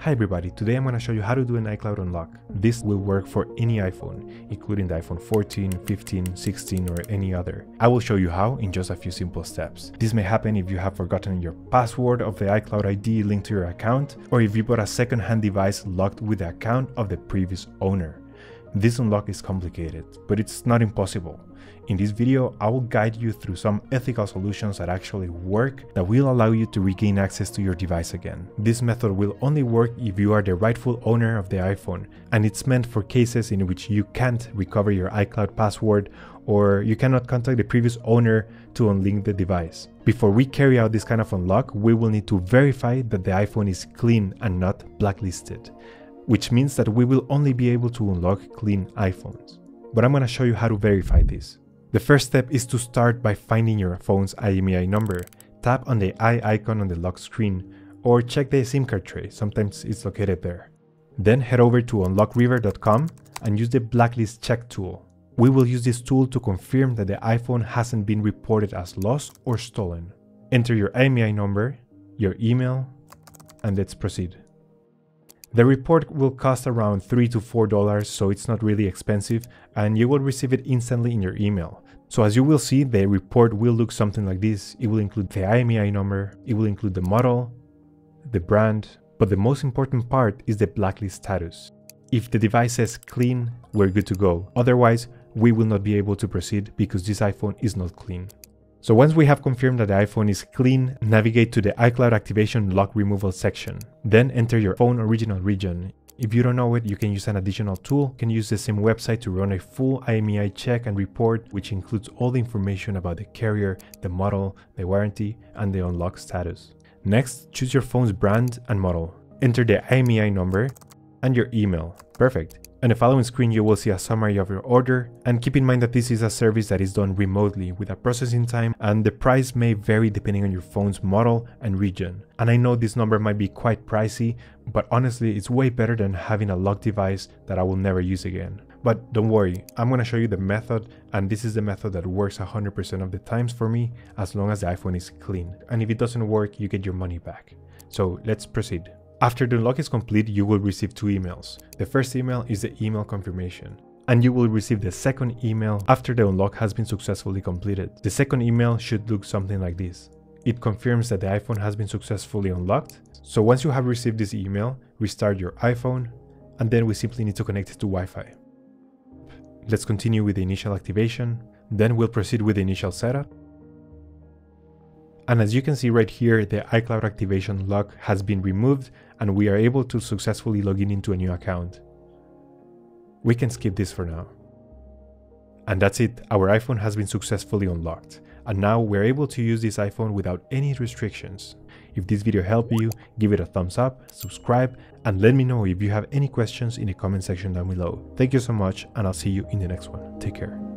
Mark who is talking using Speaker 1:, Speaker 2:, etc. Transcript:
Speaker 1: Hi everybody, today I'm going to show you how to do an iCloud unlock. This will work for any iPhone, including the iPhone 14, 15, 16 or any other. I will show you how in just a few simple steps. This may happen if you have forgotten your password of the iCloud ID linked to your account, or if you bought a second-hand device locked with the account of the previous owner. This unlock is complicated, but it's not impossible. In this video, I will guide you through some ethical solutions that actually work that will allow you to regain access to your device again. This method will only work if you are the rightful owner of the iPhone, and it's meant for cases in which you can't recover your iCloud password or you cannot contact the previous owner to unlink the device. Before we carry out this kind of unlock, we will need to verify that the iPhone is clean and not blacklisted, which means that we will only be able to unlock clean iPhones. But I'm going to show you how to verify this. The first step is to start by finding your phone's IMEI number. Tap on the I icon on the lock screen, or check the SIM card tray, sometimes it's located there. Then head over to unlockriver.com and use the Blacklist check tool. We will use this tool to confirm that the iPhone hasn't been reported as lost or stolen. Enter your IMEI number, your email, and let's proceed. The report will cost around $3 to $4, so it's not really expensive, and you will receive it instantly in your email. So as you will see, the report will look something like this. It will include the IMEI number, it will include the model, the brand, but the most important part is the blacklist status. If the device says clean, we're good to go. Otherwise, we will not be able to proceed because this iPhone is not clean. So once we have confirmed that the iPhone is clean, navigate to the iCloud activation lock removal section. Then enter your phone original region. If you don't know it, you can use an additional tool. You can use the same website to run a full IMEI check and report, which includes all the information about the carrier, the model, the warranty, and the unlock status. Next, choose your phone's brand and model. Enter the IMEI number and your email. Perfect. On the following screen, you will see a summary of your order, and keep in mind that this is a service that is done remotely with a processing time, and the price may vary depending on your phone's model and region. And I know this number might be quite pricey, but honestly it's way better than having a locked device that I will never use again. But don't worry, I'm going to show you the method, and this is the method that works 100% of the times for me as long as the iPhone is clean. And if it doesn't work, you get your money back. So let's proceed. After the unlock is complete, you will receive two emails. The first email is the email confirmation, and you will receive the second email after the unlock has been successfully completed. The second email should look something like this. It confirms that the iPhone has been successfully unlocked. So once you have received this email, restart your iPhone, and then we simply need to connect it to Wi-Fi. Let's continue with the initial activation. Then we'll proceed with the initial setup. And as you can see right here, the iCloud activation lock has been removed and we are able to successfully log in into a new account. We can skip this for now. And that's it, our iPhone has been successfully unlocked. And now we're able to use this iPhone without any restrictions. If this video helped you, give it a thumbs up, subscribe, and let me know if you have any questions in the comment section down below. Thank you so much, and I'll see you in the next one. Take care.